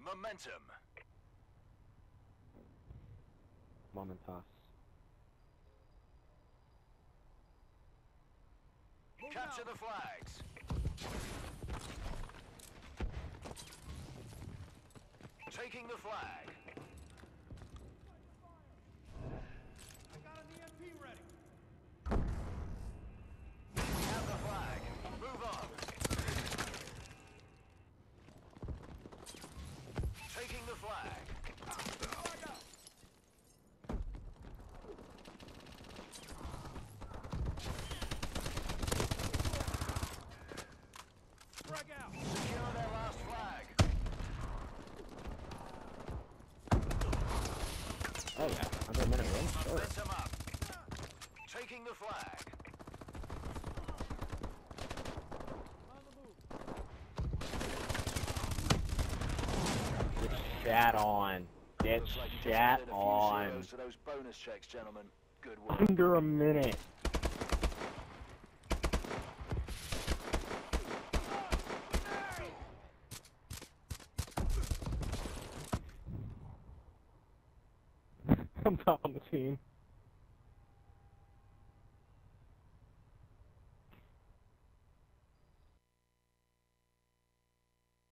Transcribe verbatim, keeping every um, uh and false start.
Momentum. Momentos. Capture the flags. Taking the flag. I got an E M P ready. Have the flag. Move on. Taking the flag. Flag out. Frag out. Secure their last flag. Oh yeah, under a minute win. Sure. Momentum up. Taking the flag. On the move. Get shat on. Get Looks like you just shat added a few on. zeros to those bonus checks, gentlemen. Good work. Under a minute. I'm top on the team.